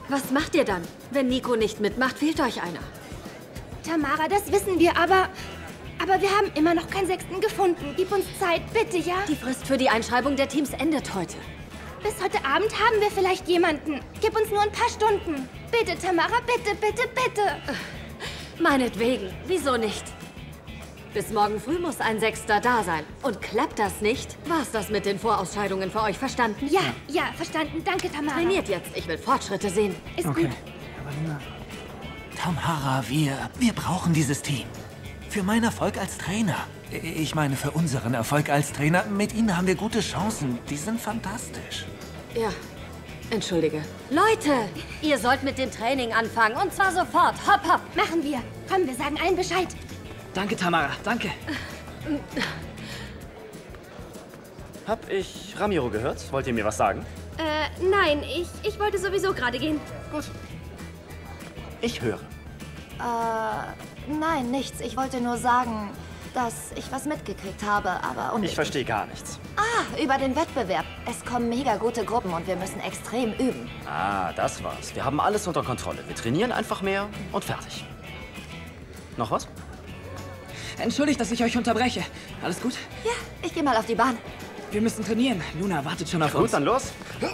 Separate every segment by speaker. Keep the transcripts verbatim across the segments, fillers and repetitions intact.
Speaker 1: Was macht ihr dann? Wenn Nico nicht mitmacht, fehlt euch einer.
Speaker 2: Tamara, das wissen wir, aber... Aber wir haben immer noch keinen Sechsten gefunden. Gib uns Zeit, bitte, ja?
Speaker 1: Die Frist für die Einschreibung der Teams endet heute.
Speaker 2: Bis heute Abend haben wir vielleicht jemanden. Gib uns nur ein paar Stunden. Bitte, Tamara, bitte, bitte, bitte.
Speaker 1: Meinetwegen. Wieso nicht? Bis morgen früh muss ein Sechster da sein. Und klappt das nicht, war's das mit den Vorausscheidungen für euch, verstanden?
Speaker 2: Ja, ja, verstanden. Danke, Tamara.
Speaker 1: Trainiert jetzt. Ich will Fortschritte sehen.
Speaker 2: Ist
Speaker 3: Okay.
Speaker 2: gut.
Speaker 3: Aber Luna...
Speaker 4: Tamara, wir, wir brauchen dieses Team. Für meinen Erfolg als Trainer. Ich meine, für unseren Erfolg als Trainer. Mit ihnen haben wir gute Chancen. Die sind fantastisch.
Speaker 1: Ja, entschuldige. Leute, ihr sollt mit dem Training anfangen. Und zwar sofort. Hopp, hopp.
Speaker 2: Machen wir. Komm, wir sagen allen Bescheid.
Speaker 3: Danke, Tamara. Danke.
Speaker 5: Hab ich Ramiro gehört? Wollt ihr mir was sagen?
Speaker 2: Äh, nein, ich, ich wollte sowieso gerade gehen.
Speaker 5: Gut. Ich höre.
Speaker 6: Äh, nein, nichts. Ich wollte nur sagen, dass ich was mitgekriegt habe, aber unnötig.
Speaker 5: Ich verstehe gar nichts.
Speaker 6: Ah, über den Wettbewerb. Es kommen mega gute Gruppen und wir müssen extrem üben.
Speaker 5: Ah, das war's. Wir haben alles unter Kontrolle. Wir trainieren einfach mehr und fertig. Noch was?
Speaker 3: Entschuldigt, dass ich euch unterbreche. Alles gut?
Speaker 6: Ja, ich gehe mal auf die Bahn.
Speaker 3: Wir müssen trainieren. Luna wartet schon auf
Speaker 5: Gut,
Speaker 3: uns.
Speaker 5: dann los.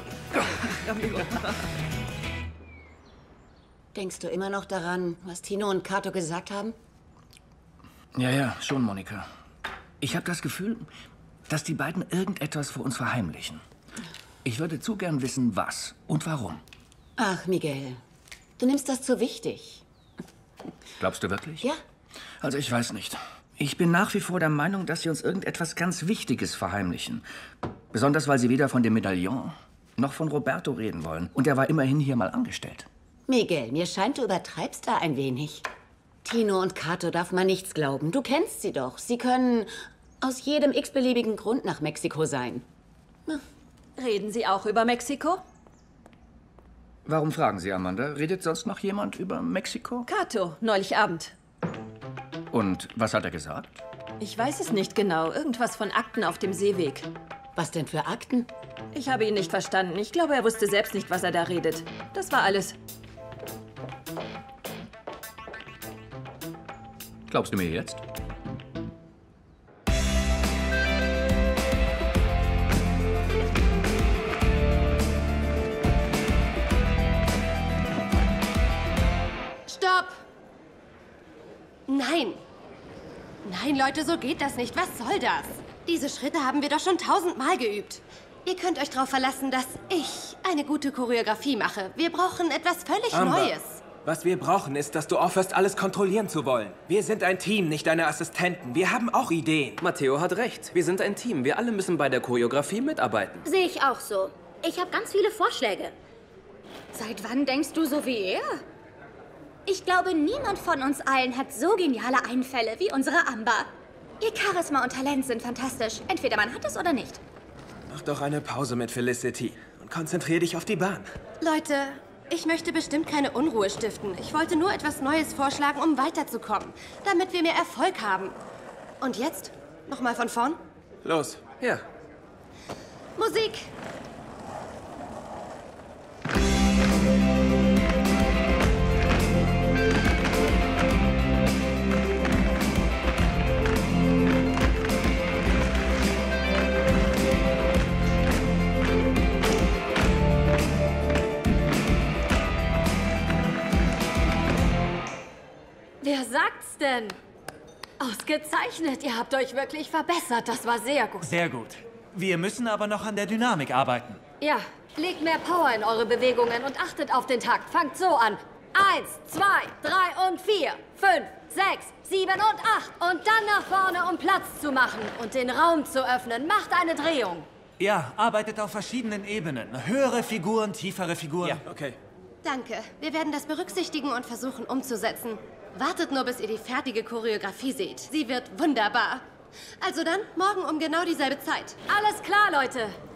Speaker 7: Denkst du immer noch daran, was Tino und Kato gesagt haben?
Speaker 8: Ja, ja, schon, Monika. Ich habe das Gefühl, dass die beiden irgendetwas vor uns verheimlichen. Ich würde zu gern wissen, was und warum.
Speaker 7: Ach, Miguel, du nimmst das zu wichtig.
Speaker 8: Glaubst du wirklich?
Speaker 7: Ja.
Speaker 8: Also ich weiß nicht. Ich bin nach wie vor der Meinung, dass sie uns irgendetwas ganz Wichtiges verheimlichen. Besonders, weil sie weder von dem Medaillon noch von Roberto reden wollen. Und er war immerhin hier mal angestellt.
Speaker 7: Miguel, mir scheint, du übertreibst da ein wenig. Tino und Kato darf man nichts glauben. Du kennst sie doch. Sie können aus jedem x-beliebigen Grund nach Mexiko sein. Hm.
Speaker 1: Reden Sie auch über Mexiko?
Speaker 8: Warum fragen Sie, Amanda? Redet sonst noch jemand über Mexiko?
Speaker 1: Kato, neulich Abend.
Speaker 8: Und was hat er gesagt?
Speaker 1: Ich weiß es nicht genau. Irgendwas von Akten auf dem Seeweg.
Speaker 7: Was denn für Akten?
Speaker 1: Ich habe ihn nicht verstanden. Ich glaube, er wusste selbst nicht, was er da redet. Das war alles.
Speaker 8: Glaubst du mir jetzt?
Speaker 2: Stopp! Nein. Nein, Leute, so geht das nicht. Was soll das? Diese Schritte haben wir doch schon tausendmal geübt. Ihr könnt euch darauf verlassen, dass ich eine gute Choreografie mache. Wir brauchen etwas völlig
Speaker 9: Amber,
Speaker 2: Neues.
Speaker 9: was wir brauchen, ist, dass du aufhörst, alles kontrollieren zu wollen. Wir sind ein Team, nicht deine Assistenten. Wir haben auch Ideen.
Speaker 10: Matteo hat recht. Wir sind ein Team. Wir alle müssen bei der Choreografie mitarbeiten.
Speaker 2: Sehe ich auch so. Ich habe ganz viele Vorschläge.
Speaker 11: Seit wann denkst du so wie er? Ich glaube, niemand von uns allen hat so geniale Einfälle wie unsere Amber. Ihr Charisma und Talent sind fantastisch. Entweder man hat es oder nicht.
Speaker 9: Mach doch eine Pause mit Felicity und konzentrier dich auf die Bahn.
Speaker 2: Leute, ich möchte bestimmt keine Unruhe stiften. Ich wollte nur etwas Neues vorschlagen, um weiterzukommen. Damit wir mehr Erfolg haben. Und jetzt? Nochmal von vorn?
Speaker 9: Los.
Speaker 10: Ja.
Speaker 2: Musik!
Speaker 1: Wer sagt's denn? Ausgezeichnet. Ihr habt euch wirklich verbessert. Das war sehr gut.
Speaker 4: Sehr gut. Wir müssen aber noch an der Dynamik arbeiten.
Speaker 1: Ja, legt mehr Power in eure Bewegungen und achtet auf den Takt. Fangt so an. Eins, zwei, drei und vier, fünf, sechs, sieben und acht. Und dann nach vorne, um Platz zu machen und den Raum zu öffnen. Macht eine Drehung.
Speaker 4: Ja, arbeitet auf verschiedenen Ebenen. Höhere Figuren, tiefere Figuren.
Speaker 9: Ja, okay.
Speaker 2: Danke. Wir werden das berücksichtigen und versuchen umzusetzen. Wartet nur, bis ihr die fertige Choreografie seht. Sie wird wunderbar. Also dann, morgen um genau dieselbe Zeit.
Speaker 1: Alles klar, Leute.